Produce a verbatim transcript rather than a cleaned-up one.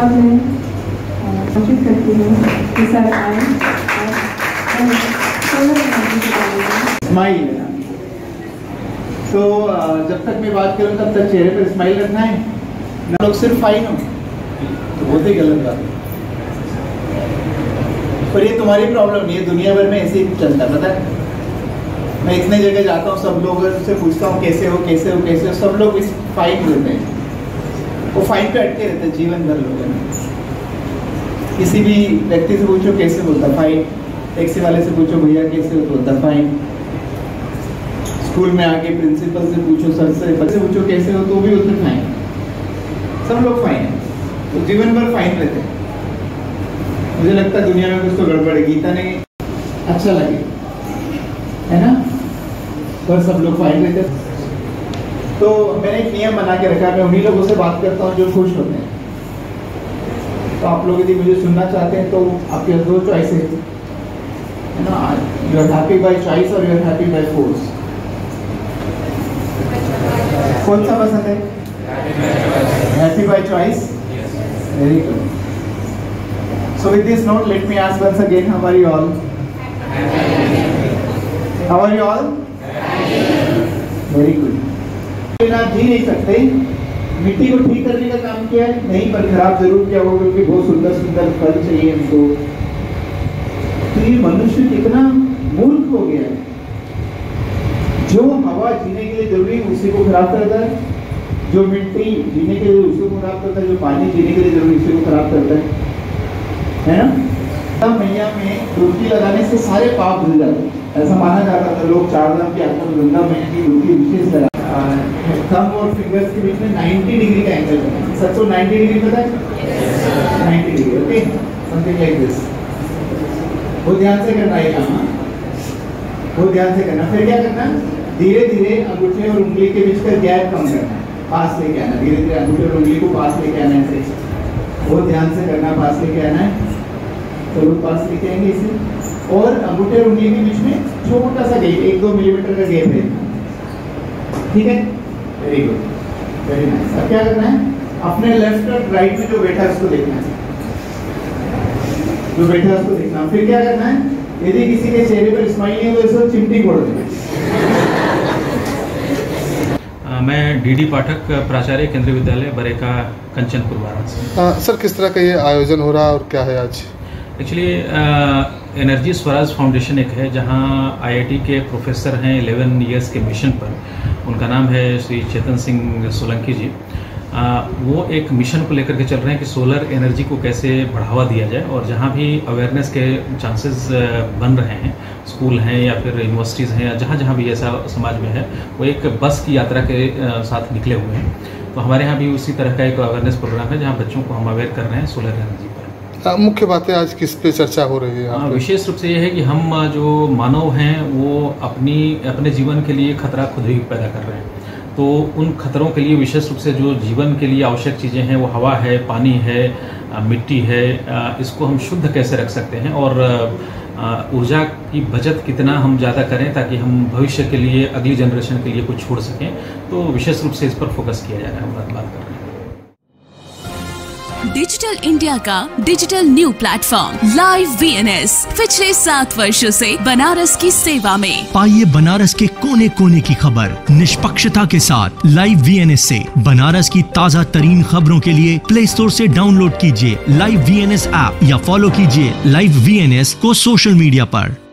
अब मैं कोशिश करती हूँ कि सर आए स्माइल। तो जब तक मैं बात करूँ तब तक चेहरे पर स्माइल रखना है। लोग सिर्फ फाइन हो तो बहुत ही गलत बात है। पर ये तुम्हारी प्रॉब्लम नहीं है, दुनिया भर में ऐसे ही चलता पता है। मैं इतने जगह जाता हूँ, सब लोगों से पूछता हूँ कैसे हो कैसे हो कैसे हो, सब लोग इस फाइन देते हैं। वो फाइन पे अटके रहते हैं जीवन भर लोगों में। किसी भी व्यक्ति से पूछो कैसे बोलता फाइन, टैक्सी वाले से पूछो भैया कैसे हो बोलता फाइन, स्कूल में आके प्रिंसिपल से पूछो, सर से बच्चे पूछो कैसे हो तो भी उतना फाइन। सब लोग फाइन है, तो जीवन भर फाइन रहते हैं। मुझे लगता है दुनिया में कुछ तो गड़बड़ है, गीता ने अच्छा लगे है ना, पर सब लोग फाइन रहते हैं। तो मैंने एक नियम बना के रखा है, मैं उन्हीं लोगों से बात करता हूँ जो खुश होते हैं। तो आप लोग यदि मुझे सुनना चाहते हैं तो आपके दो चॉइसेस है ना, you are happy by choice और you are happy by force. कौन सा पसंद है? Happy by choice. Very good. So with this note, let me ask once again, how are you all? How are you all? Very good. आप जी नहीं सकते, मिट्टी को ठीक करने का काम किया है नहीं, पर खराब जरूर किया होगा क्योंकि बहुत सुंदर सुंदर फल चाहिए हमको। तो ये मनुष्य कितना मूर्ख हो गया है, जो हवा जीने के लिए जरूरी उसी को खराब करता है, जो मिट्टी जीने के लिए उसी को खराब करता है, जो पानी जीने के लिए जरूरी उसी को खराब करता है, है ना। मैया में डुबकी लगाने से सारे पाप धुल जाते हैं, ऐसा माना जाता था। लोग चार धाम की यात्रा में गंगा मैया की डुबकी विशेष लगा, थंब और फिंगर्स के बीच में नब्बे डिग्री का एंगल है। सबको नब्बे डिग्री पता है? नब्बे degree, okay, something like this. वो ध्यान से करना है काम, वो ध्यान से करना। फिर क्या करना, धीरे धीरे अंगूठे और उंगली के बीच का गैप कम करना, पास लेके आना, धीरे धीरे अंगूठे और उंगली को पास लेके आना है, वो ध्यान से करना, पास लेके आना है। तो लोग पास लेके आएंगे इसे, और अंगूठे और उंगली के बीच में छोटा सा गैप, एक दो मिलीमीटर का गैप है, ठीक है। Very good, very nice. अब क्या करना है, अपने लेफ्ट और राइट में जो बैठा है उसको देखना है, जो बैठा है उसको देखना। फिर क्या करना है, यदि किसी के चेहरे पर स्माइल नहीं है तो इसको चिमटी फोड़ देना। मैं डीडी पाठक, प्राचार्य केंद्रीय विद्यालय बरेका कंचनपुर वाराणसी। सर किस तरह का ये आयोजन हो रहा है और क्या है आज? एक्चुअली एनर्जी स्वराज फाउंडेशन एक है जहां आईआईटी के प्रोफेसर हैं इलेवन इयर्स के मिशन पर, उनका नाम है श्री चेतन सिंह सोलंकी जी। आ, वो एक मिशन को लेकर के चल रहे हैं कि सोलर एनर्जी को कैसे बढ़ावा दिया जाए, और जहाँ भी अवेयरनेस के चांसेस बन रहे हैं, स्कूल हैं या फिर यूनिवर्सिटीज़ हैं या जहाँ जहाँ भी ऐसा समाज में है, वो एक बस की यात्रा के साथ निकले हुए हैं। तो हमारे यहाँ भी उसी तरह का एक अवेयरनेस प्रोग्राम है जहाँ बच्चों को हम अवेयर कर रहे हैं सोलर एनर्जी पर। मुख्य बातें आज किस पे चर्चा हो रही है? हाँ, विशेष रूप से ये है कि हम जो मानव हैं वो अपनी अपने जीवन के लिए खतरा खुद ही पैदा कर रहे हैं। तो उन खतरों के लिए विशेष रूप से जो जीवन के लिए आवश्यक चीज़ें हैं, वो हवा है, पानी है, मिट्टी है, इसको हम शुद्ध कैसे रख सकते हैं, और ऊर्जा की बचत कितना हम ज़्यादा करें ताकि हम भविष्य के लिए, अगली जनरेशन के लिए कुछ छोड़ सकें। तो विशेष रूप से इस पर फोकस किया जा रहा है, बात कर रहे हैं। डिजिटल इंडिया का digital new platform live VNS पिछले सात वर्षों से बनारस की सेवा में। पाइए बनारस के कोने कोने की खबर निष्पक्षता के साथ। लाइव वीएनएस से बनारस की ताज़ा तरीन खबरों के लिए प्ले स्टोर से डाउनलोड कीजिए लाइव वीएनएस ऐप या फॉलो कीजिए लाइव वीएनएस को सोशल मीडिया पर।